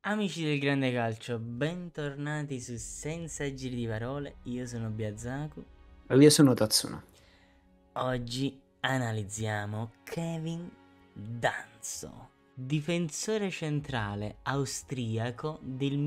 Amici del grande calcio, bentornati su Senza Giri di Parole, io sono Biazzaku. Io sono Tatsuno. Oggi analizziamo Kevin Danso, difensore centrale austriaco del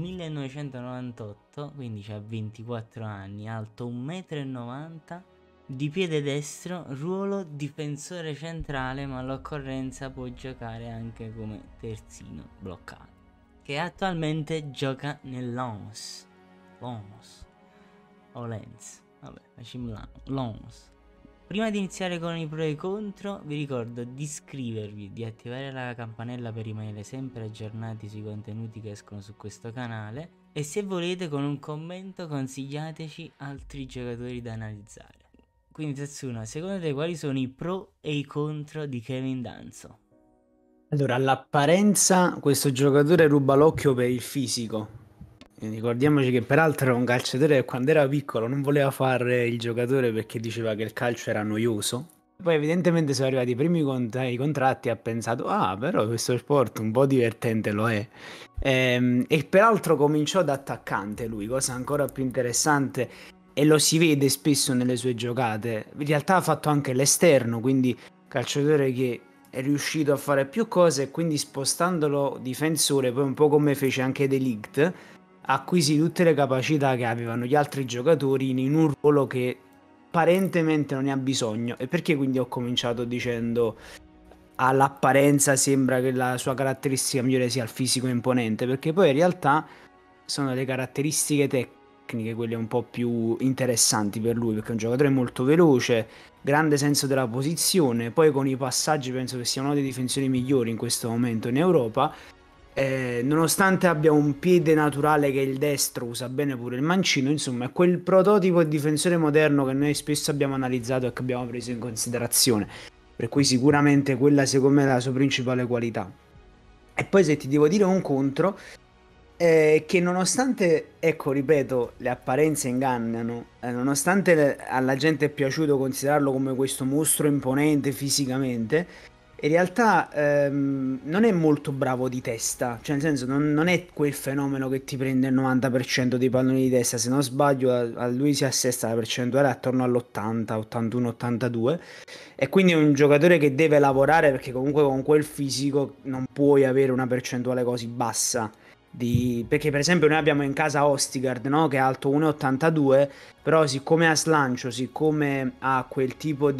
1998, quindi ha 24 anni, alto 1,90 m, di piede destro, ruolo difensore centrale, ma all'occorrenza può giocare anche come terzino bloccato, che attualmente gioca nell'Ons. Lons. O Lens. Vabbè, facciamo Lons. Prima di iniziare con i pro e i contro, vi ricordo di iscrivervi, di attivare la campanella per rimanere sempre aggiornati sui contenuti che escono su questo canale e se volete con un commento consigliateci altri giocatori da analizzare. Quindi Tetsuno, secondo te quali sono i pro e i contro di Kevin Danso? Allora, all'apparenza questo giocatore ruba l'occhio per il fisico. E ricordiamoci che peraltro era un calciatore che quando era piccolo non voleva fare il giocatore perché diceva che il calcio era noioso. Poi evidentemente sono arrivati i primi i contratti e ha pensato, ah, però questo sport un po' divertente lo è. E peraltro cominciò da attaccante lui, cosa ancora più interessante e lo si vede spesso nelle sue giocate. In realtà ha fatto anche l'esterno, quindi calciatore che è riuscito a fare più cose e quindi spostandolo difensore, poi un po' come fece anche De Ligt, acquisì tutte le capacità che avevano gli altri giocatori in un ruolo che apparentemente non ne ha bisogno. E perché quindi ho cominciato dicendo all'apparenza sembra che la sua caratteristica migliore sia il fisico imponente, perché poi in realtà sono le caratteristiche tecniche quelle un po' più interessanti per lui, perché è un giocatore molto veloce, grande senso della posizione, poi con i passaggi penso che sia uno dei difensori migliori in questo momento in Europa. Nonostante abbia un piede naturale che è il destro, usa bene pure il mancino, insomma, è quel prototipo di difensore moderno che noi spesso abbiamo analizzato e che abbiamo preso in considerazione. Per cui sicuramente quella secondo me è la sua principale qualità. E poi se ti devo dire un contro, che nonostante, ecco, ripeto, le apparenze ingannano, nonostante alla gente è piaciuto considerarlo come questo mostro imponente fisicamente, in realtà non è molto bravo di testa, cioè nel senso non è quel fenomeno che ti prende il 90% dei palloni di testa, se non sbaglio a lui si assesta la percentuale attorno all'80, 81, 82 e quindi è un giocatore che deve lavorare perché comunque con quel fisico non puoi avere una percentuale così bassa. Perché per esempio noi abbiamo in casa Ostigard, no? Che è alto 1,82, però siccome ha slancio, siccome ha quel tipo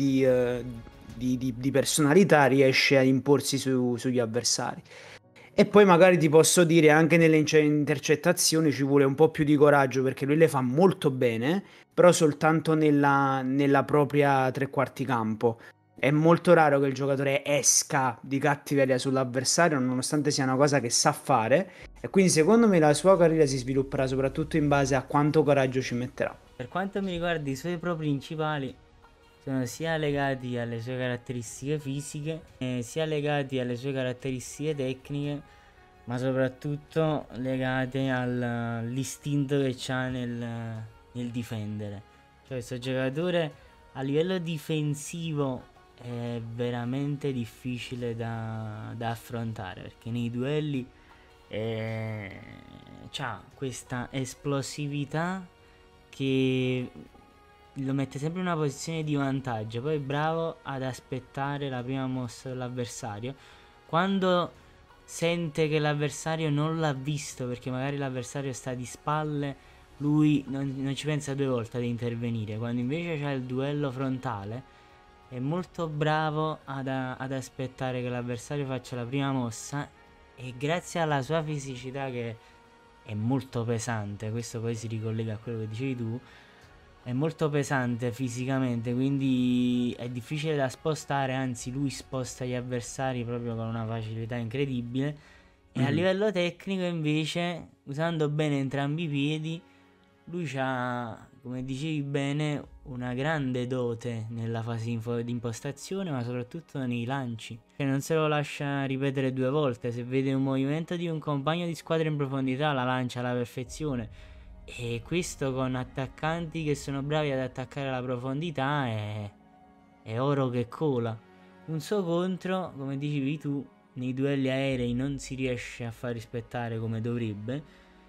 di personalità, riesce a imporsi sugli avversari. E poi magari ti posso dire anche nelle intercettazioni ci vuole un po' più di coraggio perché lui le fa molto bene, però soltanto nella propria tre quarti campo. È molto raro che il giocatore esca di cattiveria sull'avversario, nonostante sia una cosa che sa fare. E quindi secondo me la sua carriera si svilupperà soprattutto in base a quanto coraggio ci metterà. Per quanto mi riguarda, i suoi pro principali sono sia legati alle sue caratteristiche fisiche, sia legati alle sue caratteristiche tecniche, ma soprattutto legate all'istinto che ha nel difendere. Cioè, questo giocatore a livello difensivo è veramente difficile da affrontare perché nei duelli c'ha questa esplosività che lo mette sempre in una posizione di vantaggio. Poi è bravo ad aspettare la prima mossa dell'avversario. Quando sente che l'avversario non l'ha visto, perché magari l'avversario sta di spalle, lui non ci pensa due volte ad intervenire. Quando invece c'è il duello frontale, è molto bravo ad aspettare che l'avversario faccia la prima mossa. E grazie alla sua fisicità che è molto pesante, questo poi si ricollega a quello che dicevi tu, è molto pesante fisicamente, quindi è difficile da spostare, anzi lui sposta gli avversari proprio con una facilità incredibile. E a Mhm. livello tecnico invece, usando bene entrambi i piedi, lui ha, come dicevi bene, una grande dote nella fase di impostazione, ma soprattutto nei lanci. Cioè non se lo lascia ripetere due volte, se vede un movimento di un compagno di squadra in profondità la lancia alla perfezione. E questo con attaccanti che sono bravi ad attaccare alla profondità è oro che cola. Un suo contro, come dicevi tu, nei duelli aerei non si riesce a far rispettare come dovrebbe,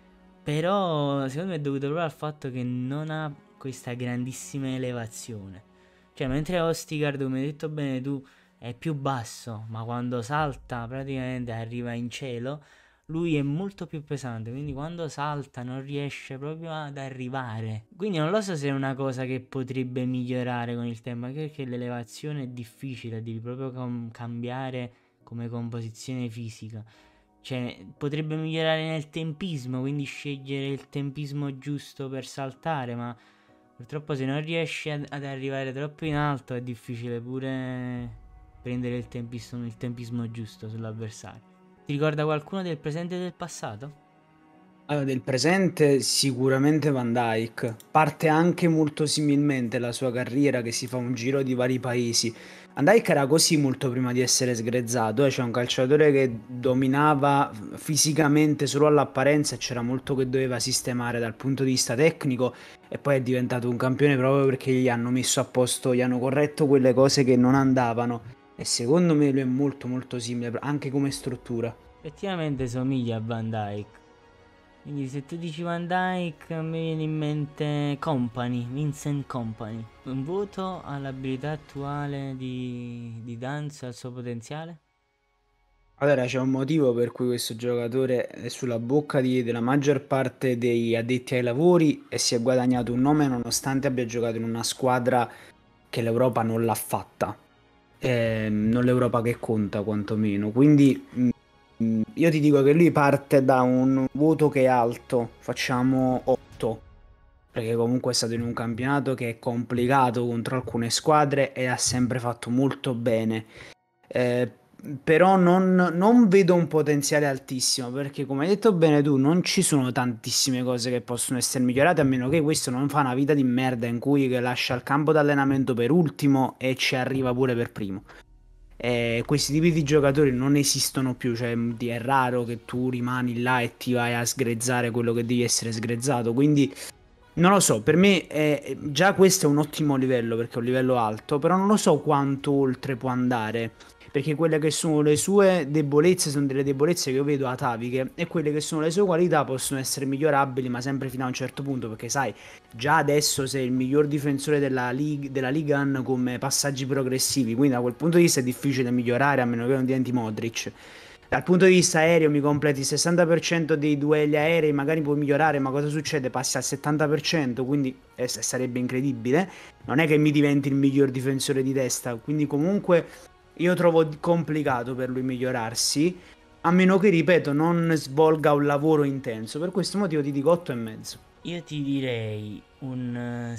però secondo me è dovuto proprio al fatto che non ha questa grandissima elevazione. Cioè, mentre Ostigard, come hai detto bene tu, è più basso, ma quando salta praticamente arriva in cielo, lui è molto più pesante, quindi quando salta non riesce proprio ad arrivare. Quindi non lo so se è una cosa che potrebbe migliorare con il tempo, anche perché l'elevazione è difficile, devi proprio cambiare come composizione fisica. Cioè, potrebbe migliorare nel tempismo, quindi scegliere il tempismo giusto per saltare, ma purtroppo se non riesci ad arrivare troppo in alto è difficile pure prendere il tempismo giusto sull'avversario. Ti ricorda qualcuno del presente e del passato? Allora, del presente sicuramente Van Dijk. Parte anche molto similmente la sua carriera che si fa un giro di vari paesi. Van Dijk era così molto prima di essere sgrezzato, c'è un calciatore che dominava fisicamente solo all'apparenza e c'era molto che doveva sistemare dal punto di vista tecnico e poi è diventato un campione proprio perché gli hanno messo a posto, gli hanno corretto quelle cose che non andavano e secondo me lui è molto molto simile anche come struttura. Effettivamente somiglia a Van Dyke. Quindi se tu dici Van Dyke mi viene in mente Company, Vincent Company. Un voto all'abilità attuale di Danzo e al suo potenziale? Allora, c'è un motivo per cui questo giocatore è sulla bocca della maggior parte degli addetti ai lavori e si è guadagnato un nome nonostante abbia giocato in una squadra che l'Europa non l'ha fatta. Non l'Europa che conta, quantomeno. Quindi io ti dico che lui parte da un voto che è alto, facciamo 8, perché comunque è stato in un campionato che è complicato contro alcune squadre e ha sempre fatto molto bene. Eh, Però non vedo un potenziale altissimo perché, come hai detto bene tu, non ci sono tantissime cose che possono essere migliorate a meno che questo non fa una vita di merda in cui che lascia il campo d'allenamento per ultimo e ci arriva pure per primo. Questi tipi di giocatori non esistono più, cioè è raro che tu rimani là e ti vai a sgrezzare quello che devi essere sgrezzato. Quindi non lo so, per me già questo è un ottimo livello perché è un livello alto, però non lo so quanto oltre può andare, perché quelle che sono le sue debolezze sono delle debolezze che io vedo ataviche e quelle che sono le sue qualità possono essere migliorabili, ma sempre fino a un certo punto, perché sai, già adesso sei il miglior difensore della Liga come passaggi progressivi, quindi da quel punto di vista è difficile migliorare a meno che non diventi Modric. Dal punto di vista aereo mi completi il 60% dei duelli aerei, magari puoi migliorare, ma cosa succede? Passi al 70%, quindi sarebbe incredibile. Non è che mi diventi il miglior difensore di testa, quindi comunque io trovo complicato per lui migliorarsi, a meno che, ripeto, non svolga un lavoro intenso. Per questo motivo ti dico 8 e mezzo. Io ti direi un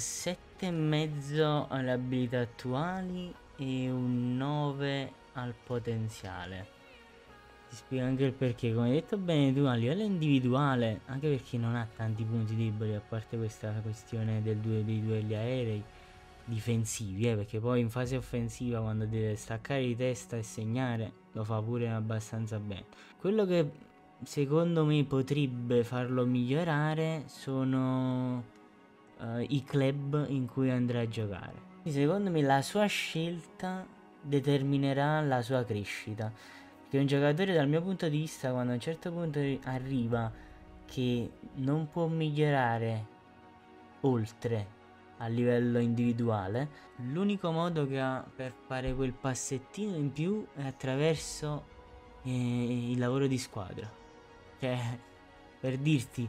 7,5 alle abilità attuali e un 9 al potenziale. Ti spiego anche il perché, come hai detto bene tu, a livello individuale, anche perché non ha tanti punti deboli, a parte questa questione dei duelli aerei difensivi, perché poi in fase offensiva quando deve staccare di testa e segnare lo fa pure abbastanza bene. Quello che secondo me potrebbe farlo migliorare sono i club in cui andrà a giocare. Quindi secondo me la sua scelta determinerà la sua crescita. Perché un giocatore dal mio punto di vista quando a un certo punto arriva che non può migliorare oltre a livello individuale, l'unico modo che ha per fare quel passettino in più è attraverso il lavoro di squadra. Cioè, per dirti,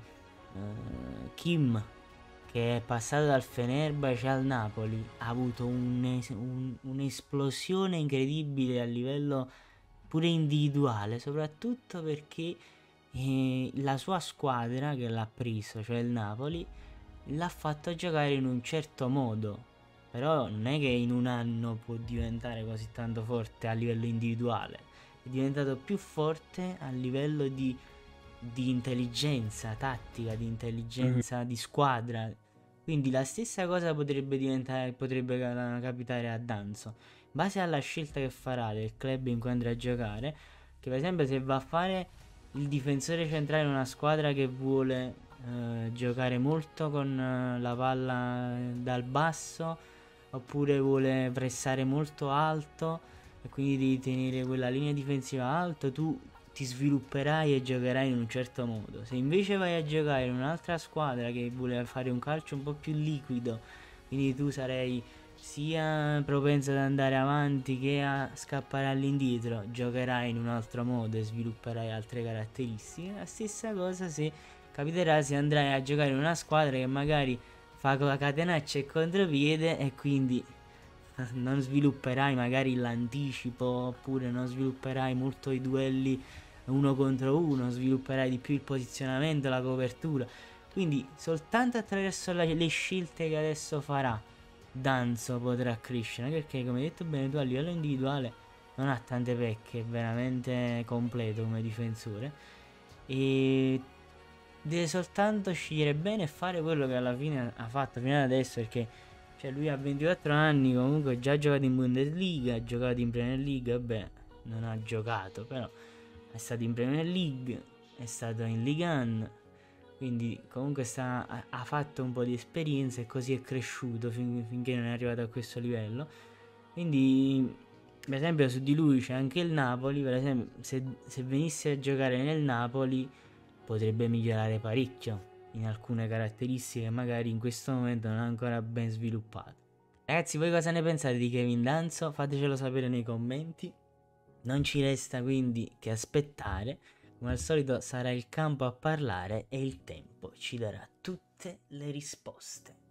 Kim, che è passato dal Fenerbahce al Napoli, ha avuto un'esplosione incredibile a livello pure individuale, soprattutto perché la sua squadra che l'ha preso, cioè il Napoli, l'ha fatto giocare in un certo modo. Però non è che in un anno può diventare così tanto forte a livello individuale, è diventato più forte a livello di intelligenza tattica, di intelligenza di squadra. Quindi la stessa cosa potrebbe capitare a Danzo. In base alla scelta che farà del club in cui andrà a giocare, che per esempio se va a fare il difensore centrale in una squadra che vuole giocare molto con la palla dal basso, oppure vuole pressare molto alto, e quindi devi tenere quella linea difensiva alta, tu ti svilupperai e giocherai in un certo modo. Se invece vai a giocare in un'altra squadra che vuole fare un calcio un po' più liquido, quindi tu sarai sia propenso ad andare avanti che a scappare all'indietro, giocherai in un altro modo e svilupperai altre caratteristiche. La stessa cosa se capiterà se andrai a giocare in una squadra che magari fa con la catenaccia e contropiede e quindi non svilupperai magari l'anticipo, oppure non svilupperai molto i duelli uno contro uno, svilupperai di più il posizionamento, la copertura. Quindi soltanto attraverso le scelte che adesso farà Danzo potrà crescere, perché come hai detto bene tu a livello individuale non ha tante pecche, è veramente completo come difensore e deve soltanto scegliere bene e fare quello che alla fine ha fatto fino ad adesso, perché cioè lui ha 24 anni, comunque già ha giocato in Bundesliga, ha giocato in Premier League, vabbè, non ha giocato, però è stato in Premier League, è stato in Ligue 1, quindi comunque ha fatto un po' di esperienza e così è cresciuto finché non è arrivato a questo livello. Quindi per esempio su di lui c'è anche il Napoli, per esempio se venisse a giocare nel Napoli potrebbe migliorare parecchio in alcune caratteristiche che magari in questo momento non è ancora ben sviluppato. Ragazzi, voi cosa ne pensate di Kevin Danzo? Fatecelo sapere nei commenti. Non ci resta quindi che aspettare. Come al solito sarà il campo a parlare e il tempo ci darà tutte le risposte.